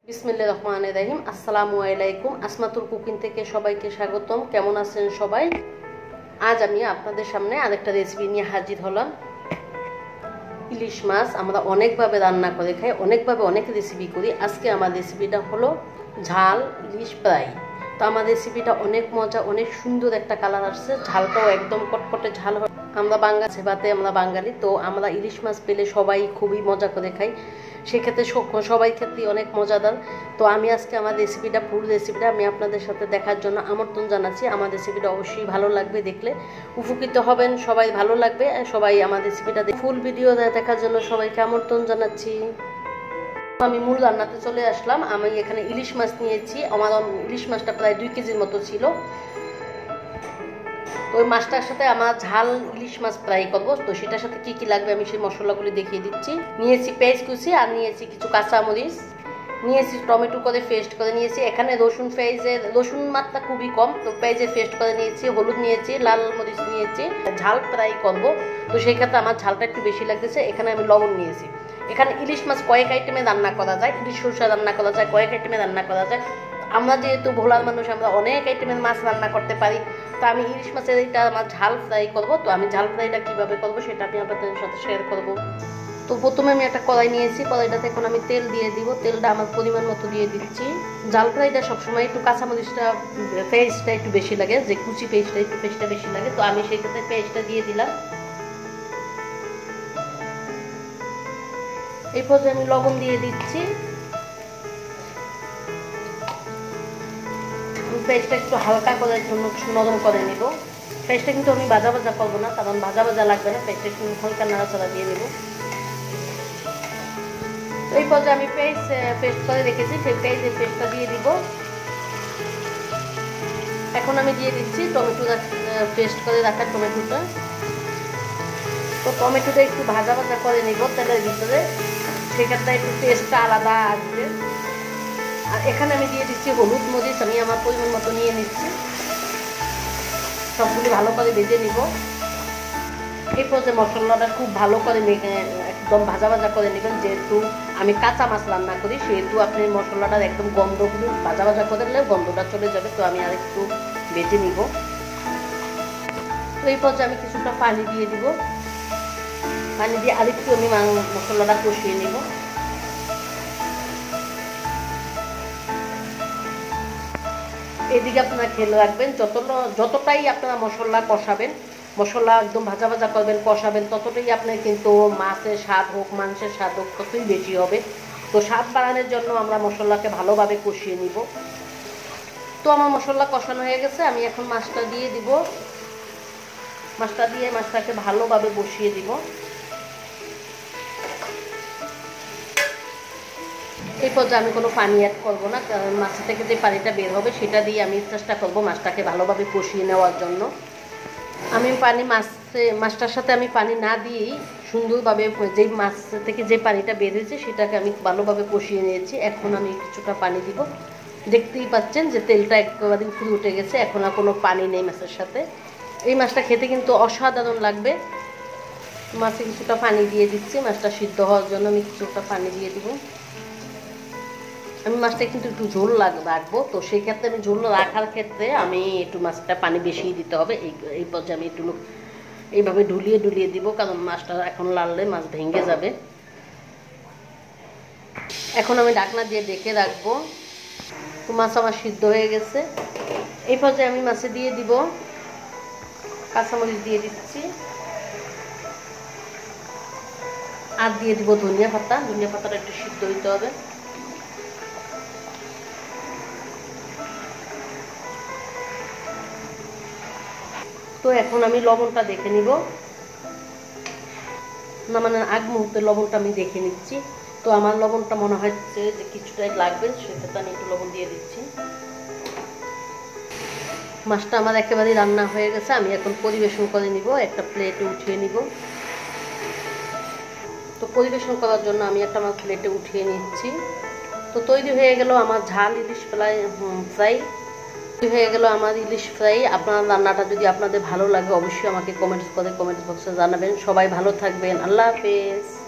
বিসমিল্লাহির রহমানির রহিম। আসসালামু আলাইকুম। আসমাতুল কুকিং থেকে সবাইকে স্বাগতম। কেমন আছেন সবাই? আজ আমি আপনাদের সামনে আরেকটা রেসিপি নিয়ে হাজির হলাম। ইলিশ মাছ আমরা অনেকভাবে রান্না করে খাই, অনেকভাবে অনেক রেসিপি করি। আজকে আমার রেসিপিটা হলো ঝাল ইলিশ ফ্রাই। তো আমার রেসিপিটা অনেক মজা, অনেক সুন্দর একটা কালার আসছে। ঝালটাও একদম কটকটে ঝাল। আমরা বাঙালি ভাতে আমরা বাঙালি, তো আমরা ইলিশ মাছ পেলে সবাই খুবই মজা করে খাই। সেক্ষেত্রে সবাই ক্ষেত্রে অনেক মজাদার। তো আমি আজকে আমার রেসিপিটা ফুল রেসিপিটা আমি আপনাদের সাথে দেখার জন্য আমন্ত্রণ জানাচ্ছি। আমার রেসিপিটা অবশ্যই ভালো লাগবে, দেখলে উপকৃত হবেন, সবাই ভালো লাগবে। সবাই আমার রেসিপিটা ফুল ভিডিও দেখার জন্য সবাইকে আমন্ত্রণ জানাচ্ছি। আমি মূল রান্নাতে চলে আসলাম। আমি এখানে ইলিশ মাছ নিয়েছি। আমার ইলিশ মাছটা প্রায় 2 কেজির মতো ছিল। তো ওই মাছটার সাথে আমার ঝাল ইলিশ মাছ ফ্রাই করবো। তো সেটার সাথে কি কি লাগবে আমি সেই মশলাগুলি দেখিয়ে দিচ্ছি। নিয়েছি পেঁয়াজ কুচি, আর নিয়েছি কিছু কাঁচামরিচ, নিয়েছি টমেটো করে পেস্ট করে নিয়েছি। এখানে রসুন মাত্রা খুবই কম, তো পেঁয়াজের পেস্ট করে নিয়েছি। হলুদ নিয়েছি, লাল মরিচ নিয়েছি। ঝাল ফ্রাই করবো, তো সেই ক্ষেত্রে আমার ঝালটা একটু বেশি লাগতেছে। এখানে আমি লবণ নিয়েছি। এখানে ইলিশ মাছ কয়েক আইটেমে রান্না করা যায়, ইলিশ সরষা রান্না করা যায়, কয়েক আইটেমে রান্না করা যায়। আমরা যেহেতু ভোলার মানুষ, আমরা অনেক আইটেমের মাছ রান্না করতে পারি। তো আমি ইলিশ মাছের এইটা আমার ঝাল ফ্রাই করবো। তো আমি ঝাল ফ্রাইটা কীভাবে করবো সেটা আমি আপনাদের সাথে শেয়ার করবো। তো প্রথমে আমি একটা কড়াই নিয়েছি। কড়াইটাতে এখন আমি তেল দিয়ে দিব। তেলটা আমার পরিমাণ মতো দিয়ে দিচ্ছি। ঝাল ফ্রাইটা সবসময় একটু কাঁচামরিচটা পেস্টটা একটু বেশি লাগে, যে কুচি পেস্টটা বেশি লাগে। তো আমি সেই ক্ষেত্রে পেস্টটা দিয়ে দিলাম। এই পর্যায়ে আমি লবণ দিয়ে দিচ্ছি। পেস্টটা একটু হালকা করার জন্য নরম করে নিব। পেস্টটা কিন্তু আমি ভাজা করবো না, কারণ ভাজা লাগবে না। পেস্টটা একটু হালকা নাড়াচাড়া দিয়ে নেব। এই পর্যায়ে আমি পেস্ট করে রেখেছি, সেই পেস্টটা দিয়ে দিব। এখন আমি দিয়ে দিচ্ছি টমেটো পেস্ট করে রাখা টমেটোটা। তো টমেটোটা একটু ভাজা করে নিব তেলের ভিতরে, সেক্ষেত্রে একটু টেস্টটা আলাদা আসবে। আর এখানে আমি দিয়ে দিচ্ছি হলুদ মরিচ, আমি আমার পরিমাণ মতো নিয়ে নিচ্ছি। সবগুলি ভালো করে ভেজে নিব। এই পর্যায়ে মশলাটা খুব ভালো করে একদম ভাজা করে নেবেন। যেহেতু আমি কাঁচা মাছ রান্না করি, সেহেতু আপনি মশলাটার একদম গন্ধগুলো ভাজা করে নিলে গন্ধটা চলে যাবে। তো আমি আর একটু ভেজে নিব। তো এই পর্যায়ে আমি কিছুটা পানি দিয়ে দিব। পানি দিয়ে আরেকটু আমি মশলাটা কষিয়ে নিব। এদিকে আপনারা খেয়াল রাখবেন, যতটাই আপনারা মশলা কষাবেন, মশলা একদম ভাজা করবেন, কষাবেন, ততটাই আপনার কিন্তু মাছের স্বাদ হোক, মাংসের স্বাদ হোক, ততই বেশি হবে। তো স্বাদ বাড়ানোর জন্য আমরা মশলাকে ভালোভাবে কষিয়ে নিব। তো আমার মশলা কষানো হয়ে গেছে। আমি এখন মাছটা দিয়ে দিব। মাছটা দিয়ে মাছটাকে ভালোভাবে বসিয়ে দিব। এই পর্যায়ে আমি কোনো পানি অ্যাড করবো না, কারণ মাছ থেকে যে পানিটা বের হবে সেটা দিয়ে আমি চেষ্টা করবো মাছটাকে ভালোভাবে কষিয়ে নেওয়ার জন্য। আমি মাছটার সাথে আমি পানি না দিয়েই সুন্দরভাবে যেই মাছ থেকে যে পানিটা বের হয়েছে সেটাকে আমি ভালোভাবে কষিয়ে নিয়েছি। এখন আমি কিছুটা পানি দিব। দেখতেই পাচ্ছেন যে তেলটা একেবারে উপরে উঠে গেছে। এখন আর কোনো পানি নেই মাছের সাথে। এই মাছটা খেতে কিন্তু অসাধারণ লাগবে। মাছে কিছুটা পানি দিয়ে দিচ্ছি, মাছটা সিদ্ধ হওয়ার জন্য আমি কিছুটা পানি দিয়ে দিব। আমি মাছটা কিন্তু একটু ঝোল রাখবো, তো সেই ক্ষেত্রে আমি ঝোল রাখার ক্ষেত্রে আমি একটু মাছটা পানি বেশি দিতে হবে। এই পর্যায়ে আমি একটু এইভাবে ঢুলিয়ে দিব, কারণ মাছটা এখন লাললে মাছ ভেঙে যাবে। এখন আমি ঢাকনা দিয়ে ঢেকে রাখবো। তো মাছ আমার সিদ্ধ হয়ে গেছে। এই পর্যায়ে আমি মাছে দিয়ে দিব কাঁচামরিচ দিয়ে দিচ্ছি, আর দিয়ে দিব ধনিয়া পাতাটা একটু সিদ্ধ হইতে হবে। তো এখন আমি লবণটা দেখে নিব। নামানোর আগ মুহূর্তে লবণটা আমি দেখে নিচ্ছি। তো আমার লবণটা মনে হচ্ছে যে কিছুটাই লাগবে, সেক্ষেত্রে আমি একটু লবণ দিয়ে দিচ্ছি। মাছটা আমার একেবারেই রান্না হয়ে গেছে। আমি এখন পরিবেশন করে নিব, একটা প্লেটে উঠিয়ে নিব। তো পরিবেশন করার জন্য আমি একটা আমার প্লেটে উঠিয়ে নিচ্ছি। তো তৈরি হয়ে গেল আমার ঝাল ইলিশ ফ্রাই। হয়ে গেল আমার ইলিশ ফ্রাই। আপনার রান্নাটা যদি আপনাদের ভালো লাগে অবশ্যই আমাকে কমেন্টস বক্সে জানাবেন। সবাই ভালো থাকবেন। আল্লাহ হাফেজ।